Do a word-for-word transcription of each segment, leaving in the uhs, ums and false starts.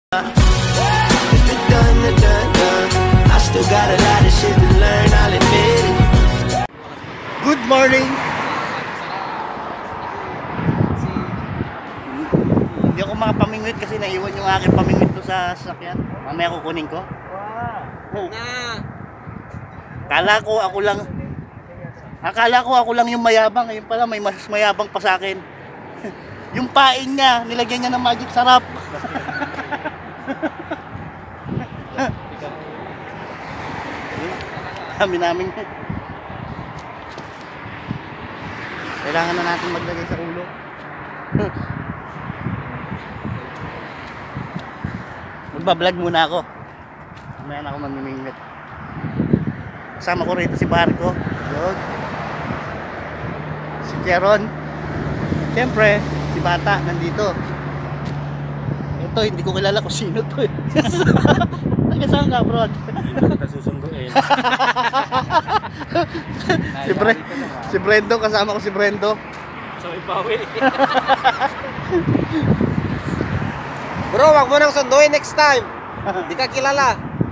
Good morning. Hindi ako makapamingwit kasi naiwan yung aking pamingwit ko sa sasakyan. Mamaya kukunin ko. Wow. Na. Akala ko ako lang Akala ko ako lang yung mayabang. Ayun pala, may mas mayabang pa sa akin. Yung pain niya, nilagyan niya ng magic sarap. Kami namin. Kailangan na natin maglagay sa ulo. Magbablog muna ako. Mamaya na ako mamimingwit. Kasama ko rito si Barco. Yun. Si Jeron. Siyempre, si Bata nandito. Ito, hindi ko kilala kung sino to eh. Taga-saan ka, bro? Hindi ko kita susunduin. Si, Bre si Brendo, kasama ko si Brendo. So, ipawi. Bro, wag mo nang sunduin next time. Hindi ka kilala.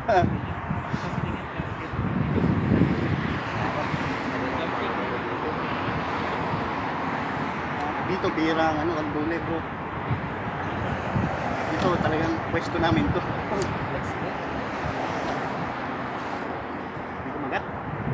Dito, bira ang ano, kandule, bro. Dito, talagang pwesto namin to. Hindi ko magat.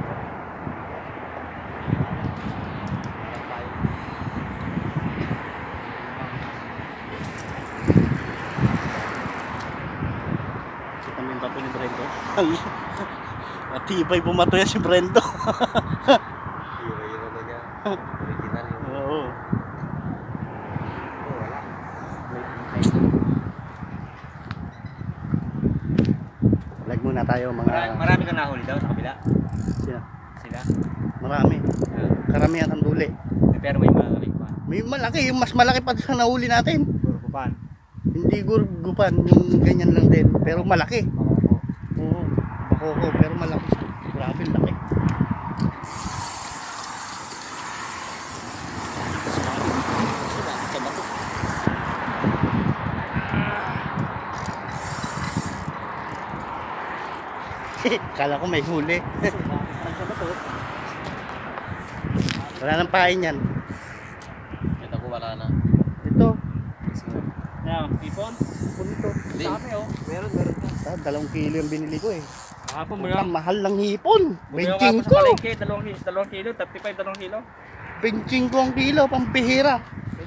Kita mo yung bato ni Brendo. Matibay bumato yan si Brendo. Hero talaga. Original yun. Oo. Vlog muna tayo mga... Marami, marami kang nahuli daw sa kabila. Sino? Sila. Marami. Uh, Karamihan ang duli. pero may malaki pa. May malaki, yung mas malaki pa sa nahuli natin. Gurgupan. Hindi gurgupan, yung ganyan lang din. Pero malaki. Makoko. Oo, makoko, pero malaki siya. Grabe, laki. Kala ko may huli. Wala nang pain yan. Ito ko wala na. Ito. Yan, ipon. Ipon ito. Dami oh. Meron, meron. Ah, dalawang kilo yung binili ko eh. Kahapon mo Ang yan. mahal ng hipon. Bumili Benching ako sa ko. palengke, dalawang, dalawang kilo, thirty-five, dalawang kilo. Benching ko ang kilo, pampihira.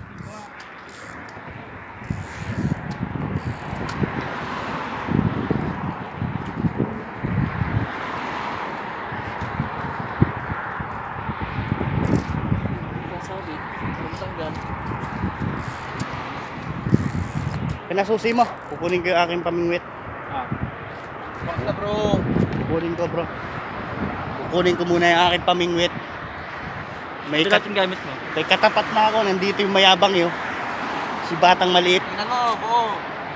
Pinasusi mo, kukunin ko yung aking pamingwit. Ah. Wag na bro. Kukunin ko bro. Kukunin ko muna yung aking pamingwit. May, Ito kat natin gamit mo. may katapat na ako, nandito yung mayabang yun. Si Batang Maliit. Tingnan mo, buo.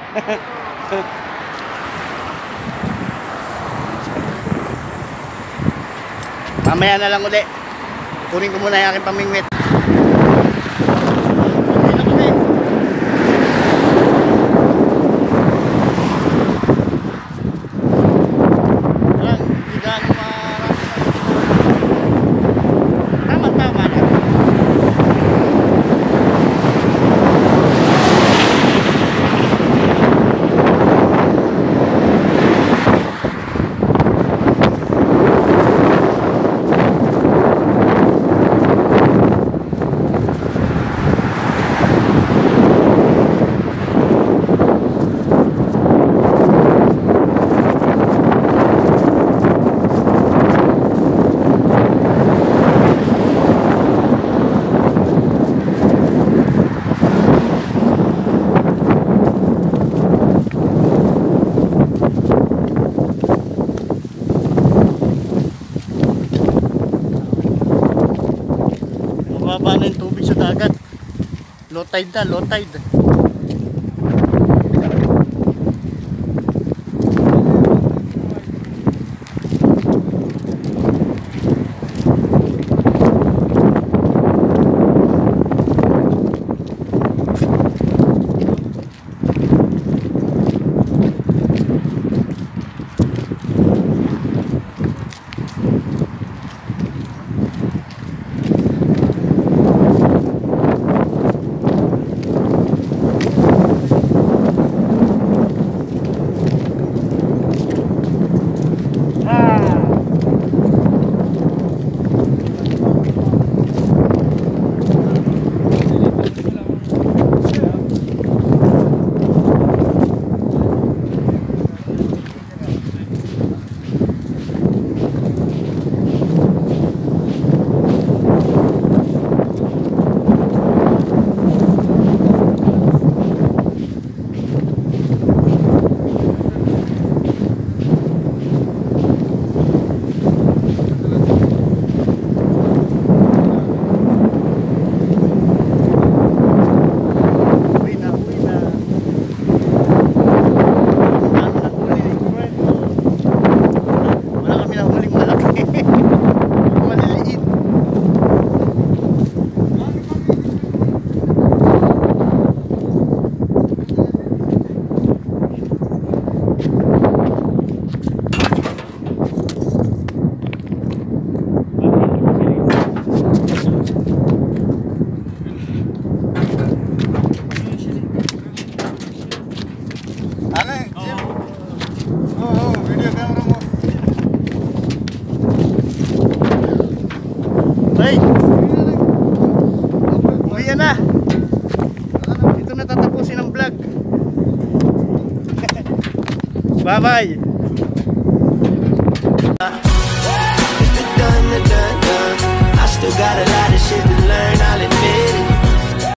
Mamaya na lang uli. Kukunin ko muna yung aking pamingwit. Mababa na yung tubig sa dagat. Low tide na, low tide. na tatapusin ang vlog. Bye-bye. Done, done, done. I still got a lot of shit to learn, I'll admit it.